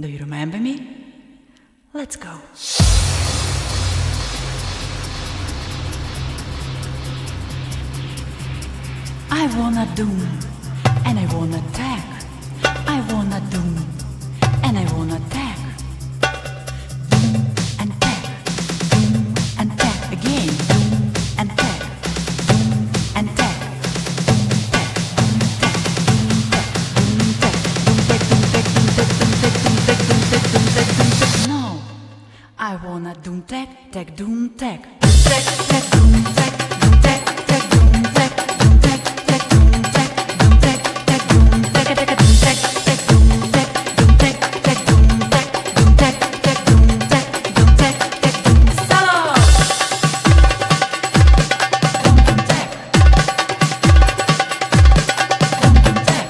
Do you remember me? Let's go. I wanna doom, and I wanna tag. I wanna doom, and I wanna tag. Doom and tag, doom and tag again. Doom and tag, doom and tag, doom tag, doom tag, doom tag, doom tag, doom tag, doom tag, doom tag, doom tag, doom tag, doom tag, doom tag. No, I wanna doom tag, tag, doom tag, doom tag, tag, doom tag, doom tag, tag, doom tag, doom tag, tag, doom tag, doom tag, tag, doom tag, tag, doom tag, tag, doom tag, doom tag, tag, doom tag, doom tag, tag, doom tag, doom tag, tag, doom. Solo. Doom tag. Doom tag.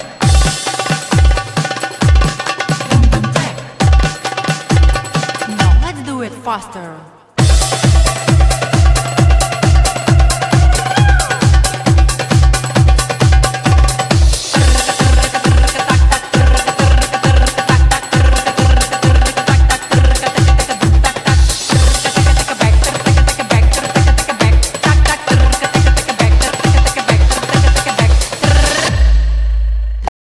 Doom tag. Now let's do it faster.